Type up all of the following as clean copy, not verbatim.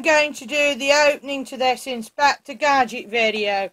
going to do the opening to this Inspector Gadget video.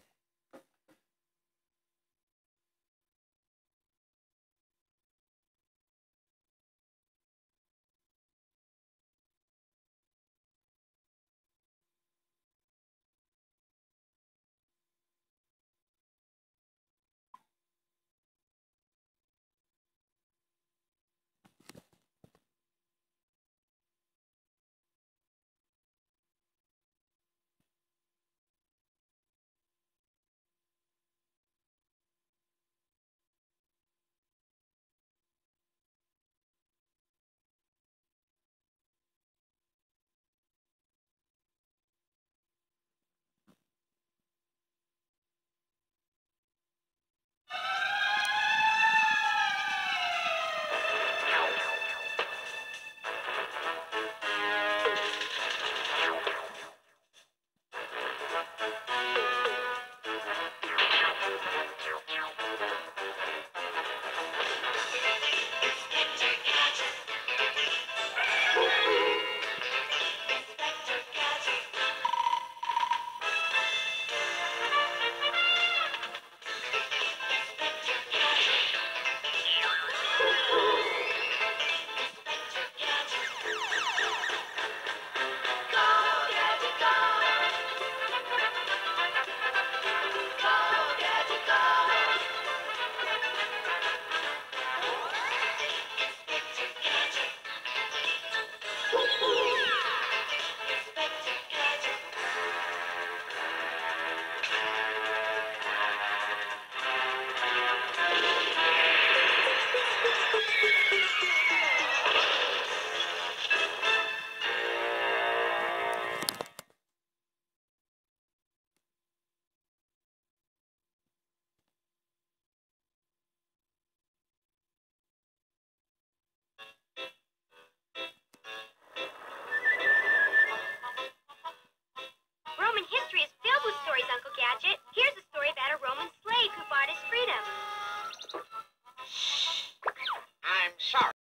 Roman history is filled with stories, Uncle Gadget. Here's a story about a Roman slave who bought his freedom. I'm sorry.